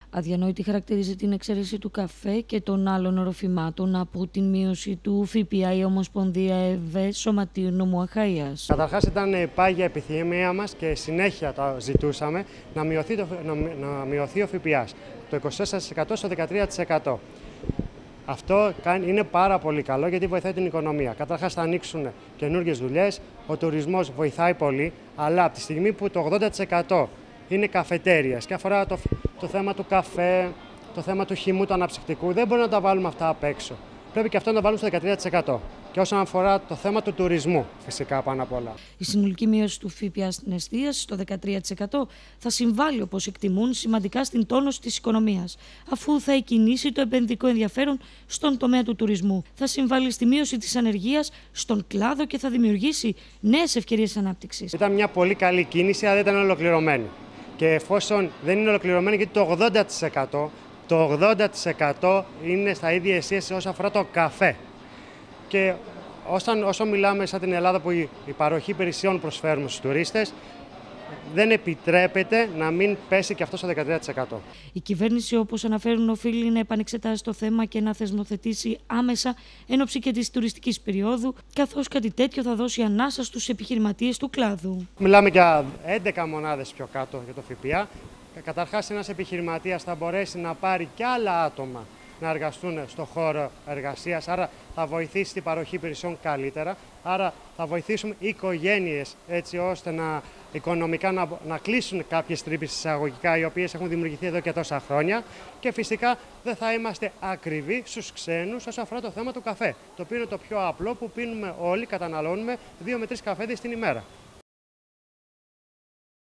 Αδιανόητη χαρακτηρίζει την εξαίρεση του καφέ και των άλλων οροφημάτων από την μείωση του ΦΠΑ η Ομοσπονδία ΕΒ Σωματείου Νομού Αχαΐας. Καταρχάς ήταν πάγια επιθυμία μας και συνέχεια τα ζητούσαμε να μειωθεί ο ΦΠΑ το 24% στο 13%. Αυτό είναι πάρα πολύ καλό γιατί βοηθάει την οικονομία. Καταρχάς θα ανοίξουν καινούργιες δουλειές, ο τουρισμός βοηθάει πολύ, αλλά από τη στιγμή που το 80% είναι καφετέριες και αφορά το θέμα του καφέ, το θέμα του χυμού, του αναψυκτικού, δεν μπορούμε να τα βάλουμε αυτά απ' έξω. Πρέπει και αυτό να το βάλουμε στο 13%. Και όσον αφορά το θέμα του τουρισμού, φυσικά πάνω απ' όλα. Η συνολική μείωση του ΦΠΑ στην εστίαση στο 13% θα συμβάλλει, όπως εκτιμούν, σημαντικά στην τόνωση της οικονομίας, αφού θα εκκινήσει το επενδυτικό ενδιαφέρον στον τομέα του τουρισμού. Θα συμβάλλει στη μείωση της ανεργίας στον κλάδο και θα δημιουργήσει νέες ευκαιρίες ανάπτυξης. Ήταν μια πολύ καλή κίνηση, αλλά δεν ήταν ολοκληρωμένη. Και εφόσον δεν είναι ολοκληρωμένη, γιατί το 80% είναι στα ίδια εστίαση όσον αφορά το καφέ. Και όσο μιλάμε σαν την Ελλάδα που η παροχή υπηρεσιών προσφέρουμε στους τουρίστες, δεν επιτρέπεται να μην πέσει και αυτό στο 13%. Η κυβέρνηση, όπως αναφέρουν, οφείλει να επανεξετάσει το θέμα και να θεσμοθετήσει άμεσα εν ώψη και της τουριστικής περίοδου, καθώς κάτι τέτοιο θα δώσει ανάσα στους επιχειρηματίες του κλάδου. Μιλάμε για 11 μονάδες πιο κάτω για το ΦΠΑ. Καταρχάς, ένας επιχειρηματίας θα μπορέσει να πάρει και άλλα άτομα να εργαστούν στον χώρο εργασίας, άρα θα βοηθήσει την παροχή υπηρεσιών καλύτερα, άρα θα βοηθήσουμε οικογένειες έτσι ώστε οικονομικά να κλείσουν κάποιες τρύπες εισαγωγικά οι οποίες έχουν δημιουργηθεί εδώ και τόσα χρόνια και φυσικά δεν θα είμαστε ακριβοί στους ξένους όσον αφορά το θέμα του καφέ, το οποίο είναι το πιο απλό που πίνουμε όλοι, καταναλώνουμε 2 με 3 καφέδες την ημέρα.